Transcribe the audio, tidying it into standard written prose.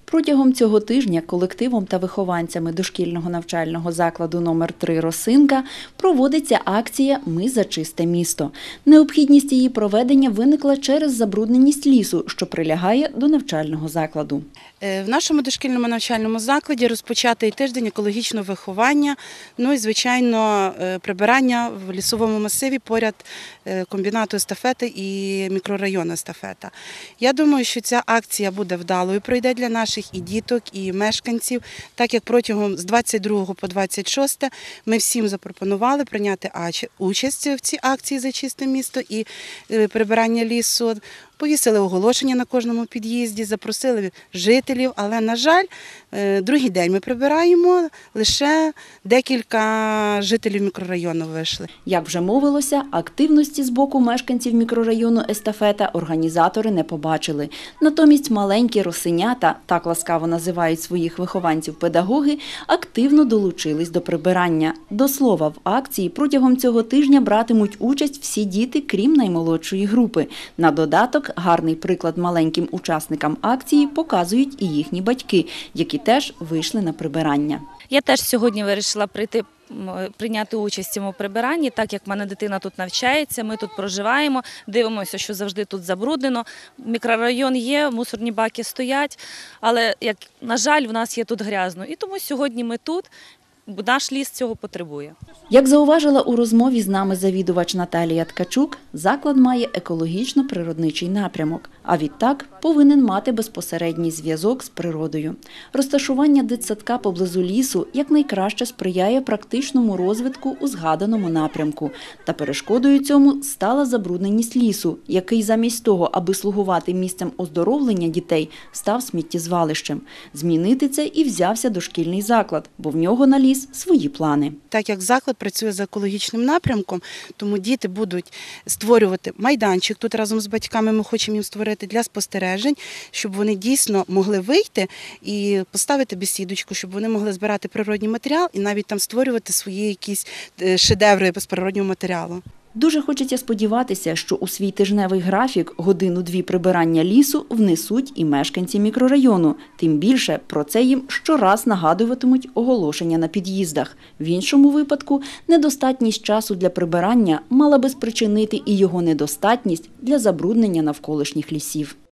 Протягом цього тижня колективом та вихованцями дошкільного навчального закладу номер 3 «Росинка» проводиться акція «Ми за чисте місто». Необхідність її проведення виникла через забрудненість лісу, що прилягає до навчального закладу. В нашому дошкільному навчальному закладі розпочатий тиждень екологічного виховання, ну і, звичайно, прибирання в лісовому масиві поряд комбінату естафети і мікрорайону естафета. Я думаю, що ця акція буде вдалою, пройде для наших і діток, і мешканців, так як протягом з 22 по 26 ми всім запропонували прийняти участь в цій акції «За чисте місто» і прибирання лісу. Повісили оголошення на кожному під'їзді, запросили жителів, але, на жаль, другий день ми прибираємо, лише декілька жителів мікрорайону вийшли. Як вже мовилося, активності з боку мешканців мікрорайону естафета організатори не побачили. Натомість маленькі росинята, так ласкаво називають своїх вихованців педагоги, активно долучились до прибирання. До слова, в акції протягом цього тижня братимуть участь всі діти, крім наймолодшої групи. На додаток, гарний приклад маленьким учасникам акції показують і їхні батьки, які теж вийшли на прибирання. Я теж сьогодні вирішила прийняти участь у цьому прибиранні, так як в мене дитина тут навчається, ми тут проживаємо, дивимося, що завжди тут забруднено. Мікрорайон є, мусорні баки стоять, але, на жаль, в нас є тут грязно. І тому сьогодні ми тут. Наш ліс цього потребує. Як зауважила у розмові з нами завідувач Наталія Ткачук, заклад має екологічно-природничий напрямок, а відтак повинен мати безпосередній зв'язок з природою. Розташування дитсадка поблизу лісу якнайкраще сприяє практичному розвитку у згаданому напрямку. Та перешкодою цьому стала забрудненість лісу, який замість того, аби слугувати місцем оздоровлення дітей, став сміттєзвалищем. Змінити це і взявся дошкільний заклад, бо в нього на ліс свої плани. Так як заклад працює за екологічним напрямком, тому діти будуть створювати майданчик. Тут разом з батьками ми хочемо їм створити для спостережень, щоб вони дійсно могли вийти і поставити бесідочку, щоб вони могли збирати природній матеріал і навіть там створювати свої якісь шедеври з природнього матеріалу. Дуже хочеться сподіватися, що у свій тижневий графік годину-дві прибирання лісу внесуть і мешканці мікрорайону. Тим більше про це їм щораз нагадуватимуть оголошення на під'їздах. В іншому випадку недостатність часу для прибирання мала би спричинити і його недостатність для забруднення навколишніх лісів.